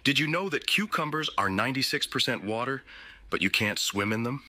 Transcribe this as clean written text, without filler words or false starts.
Did you know that cucumbers are 96% water, but you can't swim in them?